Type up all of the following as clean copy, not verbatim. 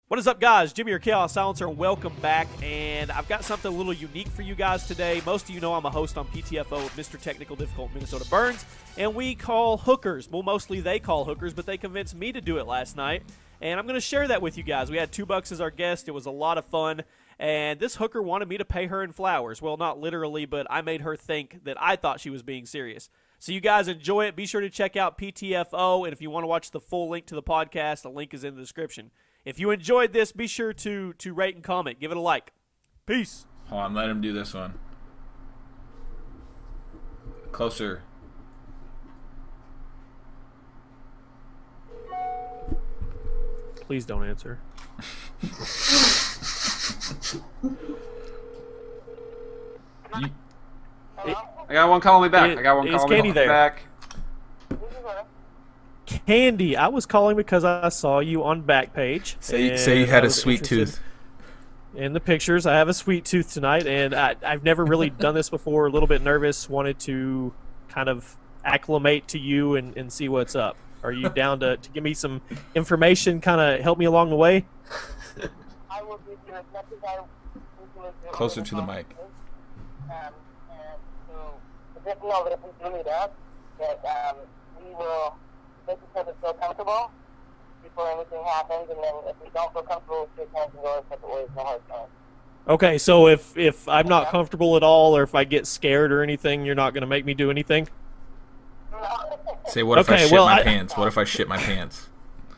What is up, guys? Jimmy, your Chaos Silencer, and welcome back. And I've got something a little unique for you guys today. Most of you know I'm a host on PTFO with Mr. Technical Difficult Minnesota Burns, and we call hookers. Well, mostly they call hookers, but they convinced me to do it last night. And I'm going to share that with you guys. We had $2 as our guest. It was a lot of fun. And this hooker wanted me to pay her in flowers. Well, not literally, but I made her think that I thought she was being serious. So you guys enjoy it. Be sure to check out PTFO. And if you want to watch the full link to the podcast, the link is in the description. If you enjoyed this, be sure to rate and comment. Give it a like. Peace. Hold on, let him do this one. Closer. Please don't answer. I got one calling me back. I got one calling me back. Candy, I was calling because I saw you on Backpage. Say you had a sweet tooth. In the pictures, I have a sweet tooth tonight, and I've never really done this before. A little bit nervous. Wanted to kind of acclimate to you and see what's up. Are you down to give me some information, kind of help me along the way? I will give you as much as I will do. Closer to the mic. And so, just know that if we do meet up, that we will make each other feel comfortable before anything happens, and then if we don't feel comfortable, we'll shake hands and go our separate ways. No hard feelings. Okay, so if I'm not comfortable at all, or if I get scared or anything, you're not going to make me do anything? No. Say, what if I shit my pants? What if I shit my pants?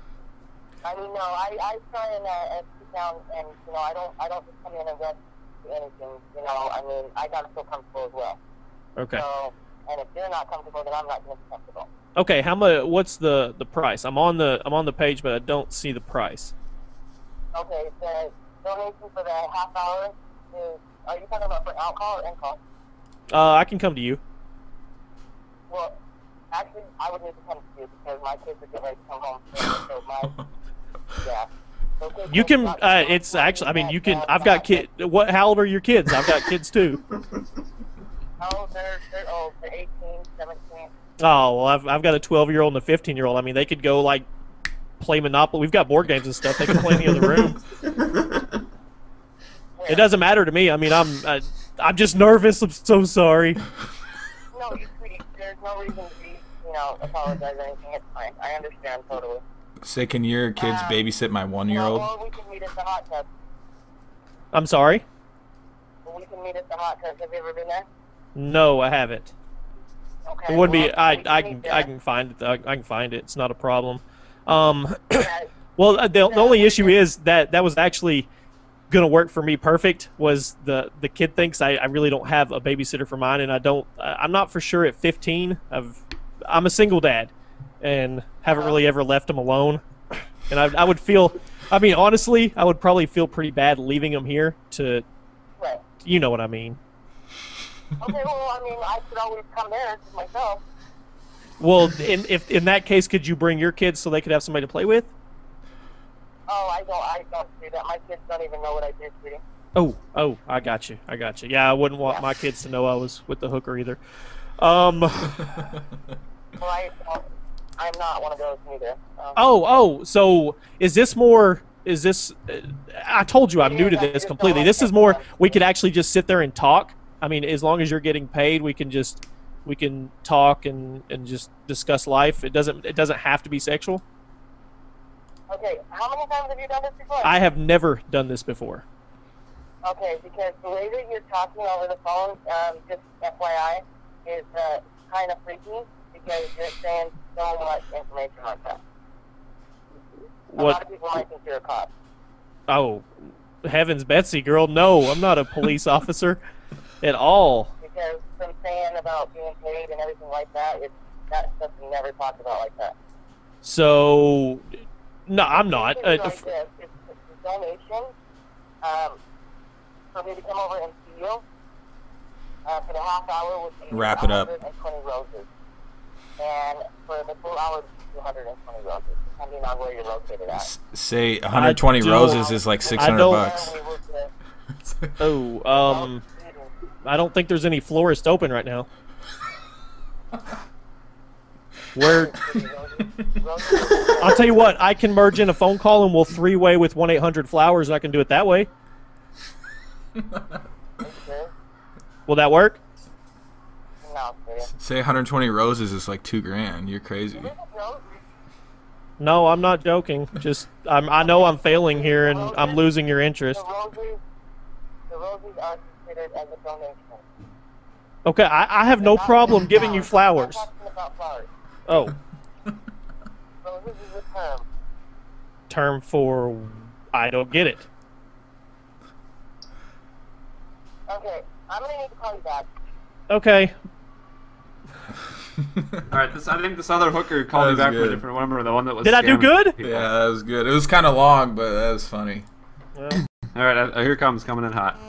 I mean, no, I try and sit down, and you know, I don't just come in and rush to anything. You know, I mean, I gotta feel comfortable as well. Okay. So, and if you're not comfortable, then I'm not gonna be comfortable. Okay, how much? What's the price? I'm on the page, but I don't see the price. Okay, the donation for the half hour is. Are you talking about for alcohol or in-call? I can come to you. Well, actually, I would need to come to you because my kids are getting ready to come home. So my, yeah. So You can. It's actually. I mean, you can. I've got kid. What? How old are your kids? I've got kids too. Oh, they're old. They're 18, 17. Oh well, I've got a 12-year-old and a 15-year-old. I mean, they could go like play Monopoly. We've got board games and stuff. They can play in the other room. It doesn't matter to me. I mean, I'm just nervous. I'm so sorry. No, you sweetie. There's no reason to be, apologize or anything. It's fine. I understand totally. Say, can your kids babysit my 1-year-old? Or we can meet at the hot tub. I'm sorry. We can meet at the hot tub. Have you ever been there? No, I haven't. Okay. It wouldn't be. we can meet I there. can find it. I can find it. It's not a problem. Well, the only issue is that was actually gonna work for me perfect. Was the kid thinks I really don't have a babysitter for mine, and I'm not for sure at 15. I'm a single dad, and haven't really ever left him alone. And I would feel. I mean, honestly, I would probably feel pretty bad leaving him here to. Right. You know what I mean. Okay, well, I mean, I could always come there myself. Well, in that case, could you bring your kids so they could have somebody to play with? Oh, I don't do that. My kids don't even know what I do, sweetie. Oh, I got you. Yeah, I wouldn't want my kids to know I was with the hooker either. Well, I'm not one of those either. So is this more? Is this? I told you I'm new to this completely. This is more. We could actually just sit there and talk. I mean, as long as you're getting paid, we can talk and just discuss life. It doesn't have to be sexual. Okay, how many times have you done this before? I have never done this before. Okay, because the way that you're talking over the phone, just FYI, is kind of freaky because you're saying so much information like that. A lot of people might think you're a cop. Oh, heavens, Betsy, girl, no, I'm not a police officer at all. Because from saying about being paid and everything like that, that stuff you never talked about like that. So, no, I'm not. It's like this. It's a donation for me to come over and see you for the half hour would be Wrap it up. 120 roses. And for the full hour, 220 roses, depending on where you're located at. Say 120 roses is like $600. I don't think there's any florist open right now. Where? I'll tell you what. I can merge in a phone call and we'll three-way with 1-800-Flowers. I can do it that way. Will that work? No, say 120 roses is like $2,000. You're crazy. No, I'm not joking. Just I know I'm failing here and I'm losing your interest. The roses are considered as a donation. Okay, I have no problem giving you flowers. I'm talking about flowers. Oh. Roses is a term. Term for... I don't get it. Okay, I'm going to need to call you back. Okay. Alright, I think this other hooker called me back from a different number, the one that was Did I do good? People. Yeah, that was good. It was kind of long, but that was funny. Yeah. Alright, here comes, coming in hot.